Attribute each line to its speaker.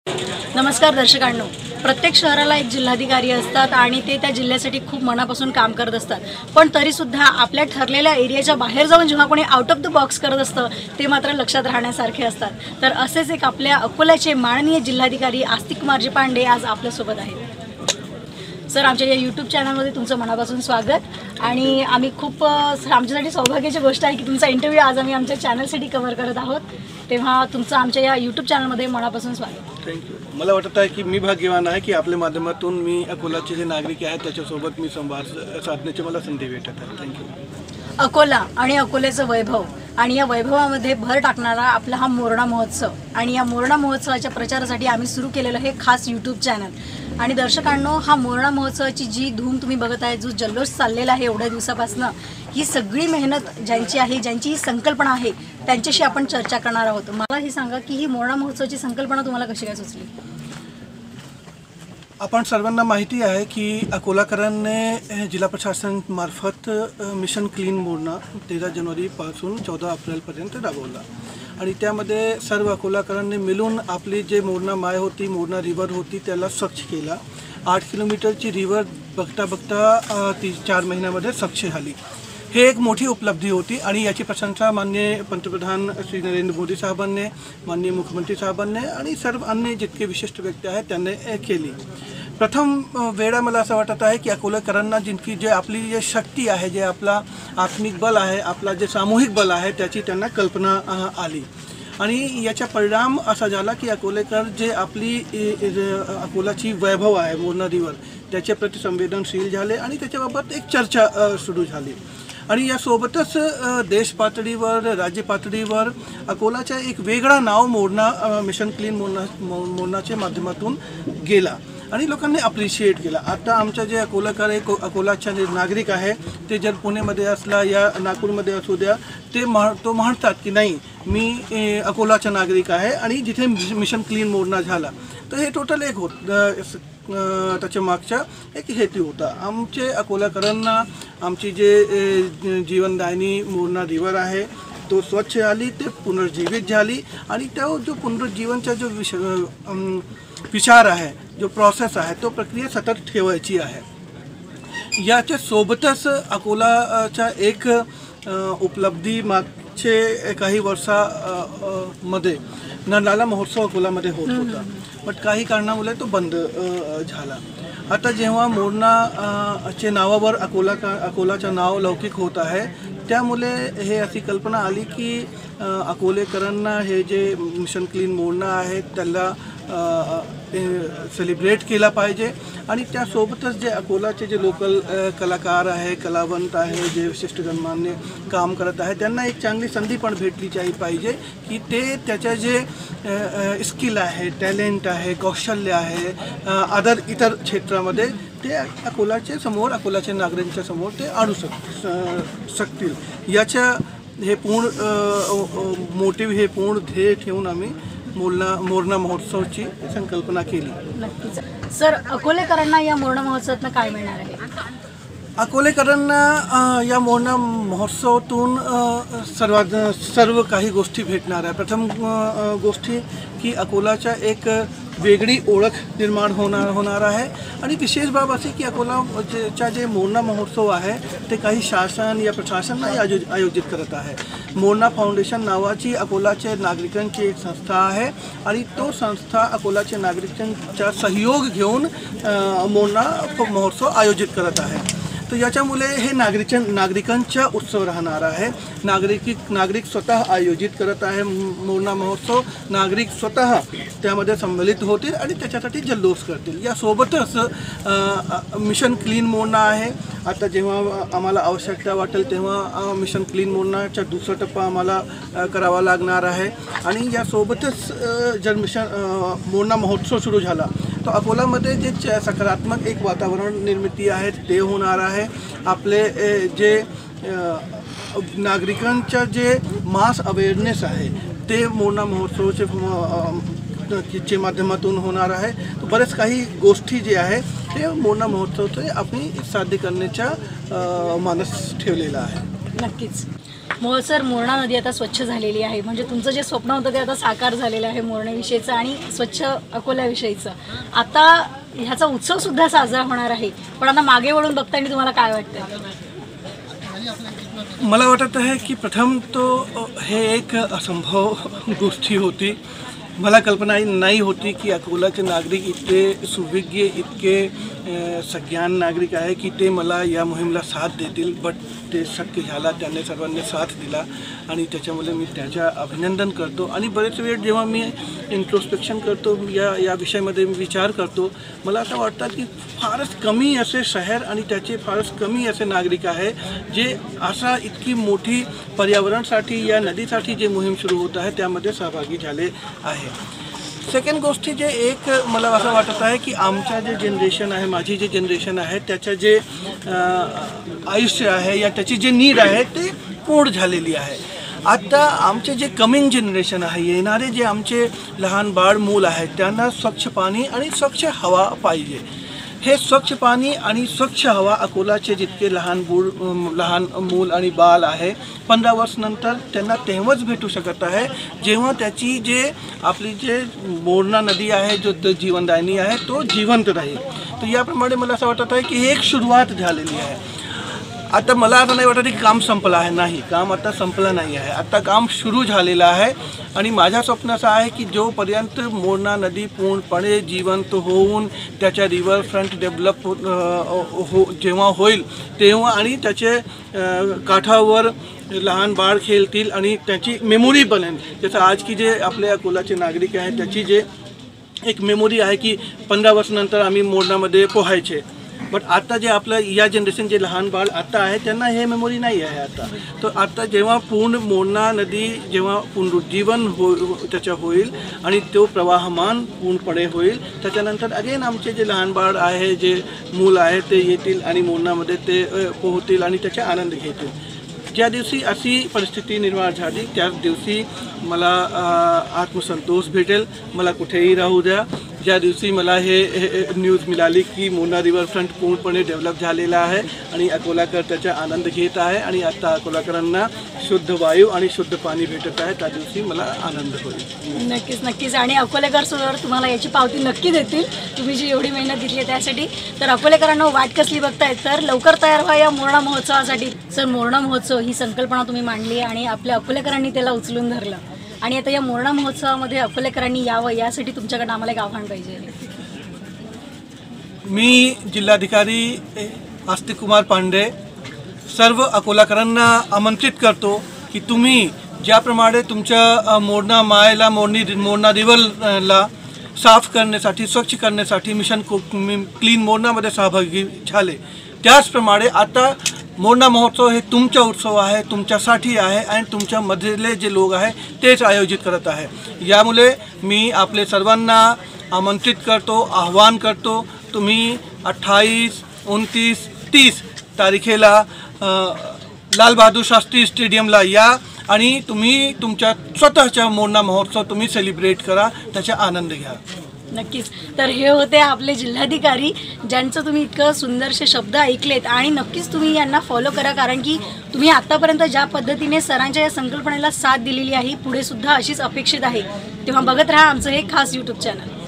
Speaker 1: नमस्कार दर्शकांनो, प्रत्येक शहराला एक जिल्हाधिकारी असतात आणि ते त्या जिल्ह्यासाठी खूप मनापासून काम करत असतात। पण तरीसुद्धा आपल्या ठरलेल्या एरियाच्या बाहेर जाऊन जेव्हा कोणी आउट ऑफ द बॉक्स करत असतं ते मात्र लक्षात राहण्यासारखे असतात। तर असेच एक आपल्या अकोल्याचे माननीय जिल्हाधिकारी आस्तिक कुमारजी पांडे आज आपल्यासोबत आहेत। सर, आमच्या या यूट्यूब चॅनलमध्ये तुमचं मनापासून स्वागत आणि आम्ही खूप आमच्यासाठी सौभाग्याची गोष्ट आहे की तुमचा इंटरव्ह्यू आज आम्ही आमच्या चॅनलसाठी कव्हर करत आहोत। तेव्हा तुमचं आमच्या या यूट्यूब चॅनलमध्ये मनापासून स्वागत।
Speaker 2: थँक्यू। मला वाटत आहे की मी भाग्यवान आहे की आपल्या माध्यमातून मी अकोलाचे जे नागरिक आहेत त्याच्यासोबत मी संवाद साधण्याची मला संधी भेटत आहे। थँक्यू।
Speaker 1: अकोला आणि अकोल्याचं वैभव आणि या वैभवामध्ये भर टाकणारा आपला हा मोरणा महोत्सव आणि या मोरणा महोत्सवाच्या प्रचारासाठी आम्ही सुरू केलेलं हे खास यूट्यूब चॅनल। आणि दर्शकांनो, हा मोरणा महोत्सवाची जी धूम तुम्ही बघत आहे, जो जल्लोष चाललेला आहे एवढ्या दिवसापासून, ही सगळी मेहनत ज्यांची आहे, ज्यांची ही संकल्पना आहे, त्यांच्याशी आपण चर्चा करणार आहोत। मला ही सांगा की ही मोरणा महोत्सवाची संकल्पना तुम्हाला कशी काय सुचली?
Speaker 2: आपण सर्वांना माहिती आहे की अकोलाकरांनी जिल्हा प्रशासन मार्फत मिशन क्लीन मोरणा 13 जानेवारीपासून 14 एप्रिलपर्यंत राबवला आणि त्यामध्ये सर्व अकोलाकरांनी मिळून आपली जे मोरणा माय होती, मोरणा रिव्हर होती, त्याला स्वच्छ केला। 8 किलोमीटरची रिव्हर बघता बघता 4 महिन्यामध्ये स्वच्छ झाली। हे एक मोठी उपलब्धी होती आणि याची प्रशंसा माननीय पंतप्रधान श्री नरेंद्र मोदी साहेबांनी, माननीय मुख्यमंत्री साहेबांनी आणि सर्व अन्य जितके विशिष्ट व्यक्ती आहेत त्यांनी केली। प्रथम वेळा मला असं वाटत आहे की अकोलाकरांना जिनकी जे आपली जे शक्ती आहे, जे आपला आत्मिक बल आहे, आपला जे सामूहिक बल आहे, त्याची त्यांना कल्पना आली आणि याचा परिणाम असा झाला की अकोलेकर जे आपली अकोलाची वैभव आहे मोरणा रिव्हर त्याच्या प्रति संवेदनशील झाले आणि त्याच्याबाबत एक चर्चा सुरू झाली आणि यासोबतच देश पातळीवर, राज्य पातळीवर अकोलाचा एक वेगळा नाव मोरणा मिशन क्लीन मोरणाच्या माध्यमातून गेला आणि लोकांनी अप्रिशिएट केला। आता आमच्या जे अकोलाकर आहे, अकोलाचे जे नागरिक आहे, ते जर पुणेमध्ये असला या नागपूरमध्ये असू द्या, ते म्हणतात की नाही, मी अकोलाचा नागरिक आहे आणि जिथे मिशन क्लीन मोरणा झाला, तर हे टोटल एक त्याच्या मागचा एक हेतू होता। आमचे अकोलाकरांना आमची जे जीवनदायिनी मोरणा रिव्हर आहे तो स्वच्छ झाली, ते पुनर्जीवित झाली आणि तो जो पुनरुज्जीवनचा जो विचार आहे, जो प्रोसेस आहे, तो प्रक्रिया सतत ठेवायची आहे। याच्या सोबतच अकोलाच्या एक उपलब्धी मागचे काही वर्षामध्ये नंदाला महोत्सव अकोलामध्ये होत होता, बट काही कारणामुळे तो बंद झाला। आता जेव्हा मोरणा नावावर अकोलाचं नाव लौकिक होत आहे, त्यामुळे हे अशी कल्पना आली की अकोलेकरांना हे जे मिशन क्लीन मोरणा आहे त्याला सेलिब्रेट केला पाहिजे आणि त्यासोबतच जे अकोलाचे जे लोकल कलाकार आहे, कलावंत आहे, जे विशिष्ट गणमान्य काम करत आहे, त्यांना एक चांगली संधी पण भेटली पाहिजे की ते त्याच्या जे स्किल आहे, टॅलेंट आहे, कौशल्य आहे, इतर क्षेत्रामध्ये ते अकोलाच्या समोर, अकोलाच्या नागरिकांच्या समोर ते आणू शकतील। याच्या हे पूर्ण मोटिव्ह, हे पूर्ण ध्येय ठेवून आम्ही मोरणा महोत्सवाची संकल्पना केली।
Speaker 1: नक्कीच सर, अकोलेकरांना या मोरणा महोत्सवातून काय मिळणार आहे?
Speaker 2: अकोलेकरांना या मोरणा महोत्सवातून सर्व काही गोष्टी भेटणार आहे। प्रथम गोष्टी की अकोलाच्या एक वेगळी ओळख निर्माण होणार आहे आणि विशेष बाब अशी की अकोलाचा जे मोरणा महोत्सव आहे ते काही शासन या प्रशासन नाही आयोजित करत आहे। मोरणा फाउंडेशन नावाची अकोलाच्या नागरिकांची एक संस्था आहे आणि तो संस्था अकोलाच्या नागरिकांचा सहयोग घेऊन मोरणा महोत्सव आयोजित करत आहे। तर याच्यामुळे हे नागरिकांचा उत्सव राहणार आहे। नागरिक स्वतः आयोजित करत आहे मोरणा महोत्सव, नागरिक स्वतः त्यामध्ये सम्मिलित होतील आणि त्याच्यासाठी जल्लोष करतील। यासोबतच मिशन क्लीन मोरणा आहे। आता जेव्हा आम्हाला आवश्यकता वाटेल तेव्हा मिशन क्लीन मोरणाचा दुसरा टप्पा आम्हाला करावा लागणार आहे आणि यासोबतच जर मोरणा महोत्सव सुरू झाला तो अकोलामध्ये जे सकारात्मक एक वातावरण निर्मिती आहे ते होणार आहे। आपले जे नागरिकांच्या जे मास अवेअरनेस आहे ते मोरणा महोत्सवाचे माध्यमातून होणार आहे। तर बरेच काही गोष्टी जे आहे ते मोरणा महोत्सवाचे आपण साध्य करण्याचा मानस ठेवलेला आहे।
Speaker 1: नक्कीच सर, मोरणा नदी आता स्वच्छ झालेली आहे, म्हणजे तुमचं जे स्वप्न होतं ते आता साकार झालेलं आहे मोरणेविषयीचं आणि स्वच्छ अकोल्याविषयीचं. आता ह्याचा उत्सवसुद्धा साजरा होणार आहे, पण आता मागे वळून बघताना तुम्हाला काय वाटतं?
Speaker 2: मला वाटत आहे की प्रथम तो हे एक असंभव गोष्टी होती. मला कल्पना नाही होती की अकोलाचे नागरिक इतके सुविज्ञ, इतके सज्ञान नागरिक आहे की ते मला या मोहिमेला साथ देतील. बट ते शक्य झाला, त्यांनी सर्वांनी साथ दिला आणि त्याच्यामुळे मी त्याच्या अभिनंदन करतो. आणि बरेच वेळ जेव्हा मी इंट्रोस्पेक्शन करतो, या विषयामध्ये मी विचार करतो, मला असं वाटतं की फारच कमी असे शहर आणि त्याचे फारच कमी असे नागरिक आहे जे असा इतकी मोठी पर्यावरणासाठी या नदीसाठी जे मोहीम सुरू होत आहे त्यामध्ये सहभागी झाले आहे. सेकंड गोष्टी जे एक मला असं वाटत आहे की आमच्या जे जनरेशन आहे, माझी जे जनरेशन आहे, त्याचं जे आयुष्य आहे या त्याची जे नीड आहे ते पूर्ण झालेली आहे. आता आमचे जे कमिंग जनरेशन आहे, येणारे जे आमचे लहान बाळ मूल आहेत, त्यांना स्वच्छ पाणी आणि स्वच्छ हवा पाहिजे. हे स्वच्छ पाणी आणि स्वच्छ हवा अकोलाचे जितके लहान मूल आणि बाल आहे 15 वर्षानंतर त्यांना तेव्हाच भेटू शकत आहे जेव्हा त्याची जे आपली जे मोरणा नदी आहे, जो जीवनदायिनी आहे, तो जिवंत राहील. तर याप्रमाणे मला असं वाटत आहे की एक सुरुवात झालेली आहे. आता मला असं नाही वाटत की काम संपलं आहे. नाही, काम आता संपलं नाही आहे. आता काम सुरू झालेलं आहे आणि माझं स्वप्न असं आहे की जोपर्यंत मोरणा नदी पूर्णपणे जिवंत होऊन त्याच्या रिव्हरफ्रंट डेव्हलप जेव्हा होईल तेव्हा आणि त्याचे काठावर लहान बाळ खेळतील आणि त्याची मेमोरी बनेल. जसं आज की जे आपल्या अकोलाचे नागरिक आहेत त्याची जे एक मेमोरी आहे की 15 वर्षानंतर आम्ही मोरणामध्ये पोहायचे. बट आता जे आपलं या जनरेशन जे लहान बाळ आता आहे त्यांना हे मेमोरी नाही आहे आता. तर आता जेव्हा पूर्ण मोरणा नदी जेव्हा पुनरुज्जीवन त्याच्या होईल आणि तो प्रवाहमान पूर्णपणे होईल, त्याच्यानंतर अगेन आमचे जे लहान बाळ आहे, जे मूल आहे, ते येतील आणि मोरणामध्ये ते पोहतील आणि त्याचा आनंद घेतील. ज्या दिवशी अशी परिस्थिती निर्माण झाली त्याच दिवशी मला आत्मसंतोष भेटेल. मला कुठेही राहू द्या. ज्या दिवशी मला हे न्यूज मिळाली की मोरणा रिव्हरफ्रंट पूर्णपणे डेव्हलप झालेला आहे आणि अकोलाकर त्याचा आनंद घेत आहे आणि आता अकोलाकरांना शुद्ध वायू आणि शुद्ध पाणी भेटत आहे, त्या दिवशी मला आनंद होईल.
Speaker 1: नक्कीच नक्कीच. आणि अकोलेकर सर तुम्हाला याची पावती नक्की देतील, तुम्ही जी एवढी मेहनत घेतली त्यासाठी. तर अकोलेकरांना वाट कसली बघतायत, तर लवकर तयार व्हा या मोरणा महोत्सवासाठी. सर, मोरणा महोत्सव ही संकल्पना तुम्ही मांडली आणि आपल्या अकोलेकरांनी त्याला उचलून धरलं आणि आता या मोरणा महोत्सवामध्ये अकोलेकरांनी यावं यासाठी तुमच्याकडे आम्हाला एक आव्हान पाहिजे.
Speaker 2: मी जिल्हाधिकारी आस्तिक कुमार पांडे सर्व अकोलाकरांना आमंत्रित करतो की तुम्ही ज्याप्रमाणे तुमच्या मोरणा मायला मोरणा रिव्हरला साफ करण्यासाठी, स्वच्छ करण्यासाठी मिशन क्लीन मोरणामध्ये सहभागी झाले, त्याचप्रमाणे आता मोरणा महोत्सव हे तुमचा उत्सव आहे, तुमच्यासाठी आहे आणि तुमच्यामधले जे लोक आहे तेच आयोजित करत आहे. यामुळे मी आपले सर्वांना आमंत्रित करतो, आव्हान करतो, तुम्ही 28, 29, 30 तारखेला लाल बहादूर शास्त्री स्टेडियमला या आणि तुम्ही तुमच्या स्वतःच्या मोरणा महोत्सव तुम्ही सेलिब्रेट करा, त्याचा आनंद घ्या.
Speaker 1: नक्कीच. तर हे होते आपले जिल्हाधिकारी ज्यांचं तुम्ही इतकं सुंदरसे शब्द ऐकलेत आणि नक्कीच तुम्ही यांना फॉलो करा, कारण की तुम्ही आत्तापर्यंत ज्या पद्धतीने सरांच्या या संकल्पनेला साथ दिलेली आहे पुढे सुद्धा अशीच अपेक्षित आहे. तेव्हा बघत राहा आमचं हे खास यूट्यूब चॅनल.